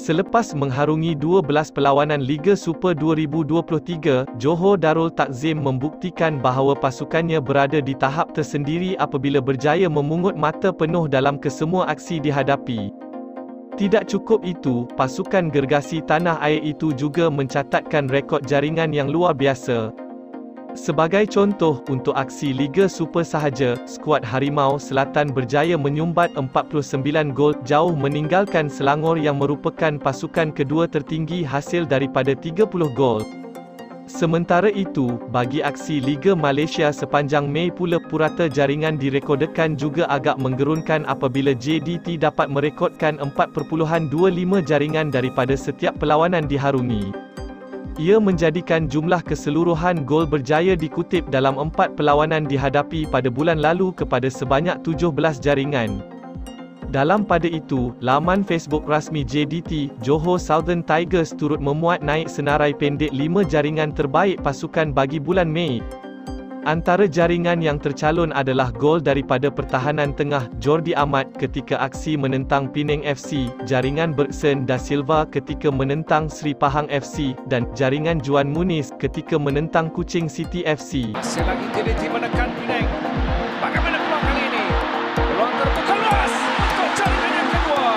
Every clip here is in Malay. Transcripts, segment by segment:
Selepas mengharungi 12 perlawanan Liga Super 2023, Johor Darul Takzim membuktikan bahawa pasukannya berada di tahap tersendiri apabila berjaya memungut mata penuh dalam kesemua aksi dihadapi. Tidak cukup itu, pasukan gergasi tanah air itu juga mencatatkan rekod jaringan yang luar biasa. Sebagai contoh, untuk aksi Liga Super sahaja, skuad Harimau Selatan berjaya menyumbat 49 gol, jauh meninggalkan Selangor yang merupakan pasukan kedua tertinggi hasil daripada 30 gol. Sementara itu, bagi aksi Liga Malaysia sepanjang Mei pula purata jaringan direkodkan juga agak menggerunkan apabila JDT dapat merekodkan 4.25 jaringan daripada setiap perlawanan diharungi. Ia menjadikan jumlah keseluruhan gol berjaya dikutip dalam 4 perlawanan dihadapi pada bulan lalu kepada sebanyak 17 jaringan. Dalam pada itu, laman Facebook rasmi JDT, Johor Southern Tigers turut memuat naik senarai pendek 5 jaringan terbaik pasukan bagi bulan Mei. Antara jaringan yang tercalon adalah gol daripada pertahanan tengah Jordi Amat ketika aksi menentang Penang FC, jaringan Bergson da Silva ketika menentang Sri Pahang FC, dan jaringan Juan Muniz ketika menentang Kuching City FC. Masih lagi JDT menekan Penang. Bagaimana peluang kali ini? Peluang terbuka luas untuk jaringan yang kedua.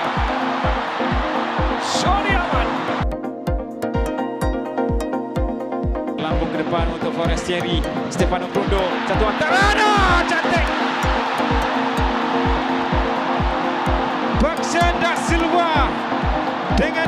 Jordi Amat. Lambung ke depan untuk Forestieri. Stefano Prundo, satu antara, cantik. Bergson da Silva dengan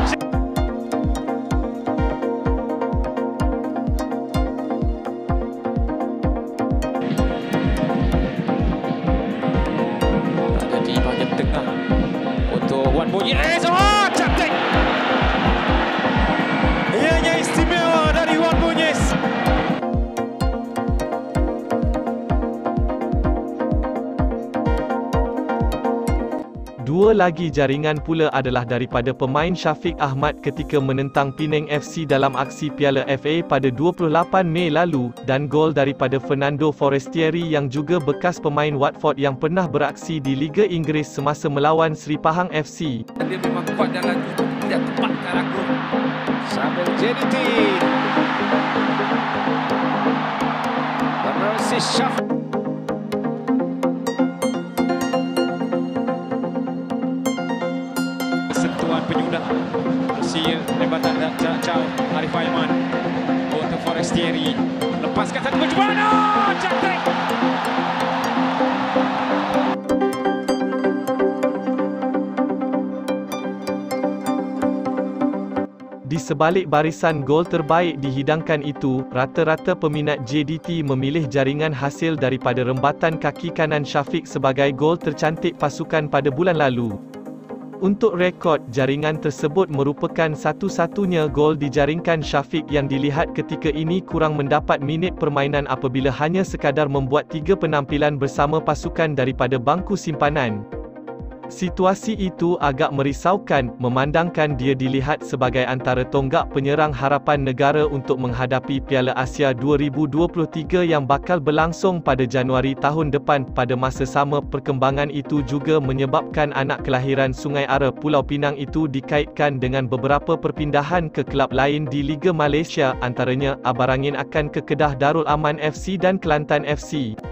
ada di bahagian tengah untuk Wan Muniz. Oh, cantik. Ianya istimewa dari Wan Muniz. Dua lagi jaringan pula adalah daripada pemain Syafiq Ahmad ketika menentang Penang FC dalam aksi Piala FA pada 28 Mei lalu, dan gol daripada Fernando Forestieri yang juga bekas pemain Watford yang pernah beraksi di Liga Inggeris semasa melawan Sri Pahang FC. Dia memang kuat dan laju, tidak tepatkan aku. Sambil JDT. Penerus Syafiq. Sentuhan penyudah hasil lembatan jarak jauh Arif Aiman untuk Forestieri, lepaskan satu percubaan. Oh, cantik. Di sebalik barisan gol terbaik dihidangkan itu, rata-rata peminat JDT memilih jaringan hasil daripada rembatan kaki kanan Syafiq sebagai gol tercantik pasukan pada bulan lalu. Untuk rekod, jaringan tersebut merupakan satu-satunya gol dijaringkan Syafiq yang dilihat ketika ini kurang mendapat minit permainan apabila hanya sekadar membuat 3 penampilan bersama pasukan daripada bangku simpanan. Situasi itu agak merisaukan, memandangkan dia dilihat sebagai antara tonggak penyerang harapan negara untuk menghadapi Piala Asia 2023 yang bakal berlangsung pada Januari tahun depan. Pada masa sama, perkembangan itu juga menyebabkan anak kelahiran Sungai Ara Pulau Pinang itu dikaitkan dengan beberapa perpindahan ke kelab lain di Liga Malaysia, antaranya Abarangin akan ke Kedah Darul Aman FC dan Kelantan FC.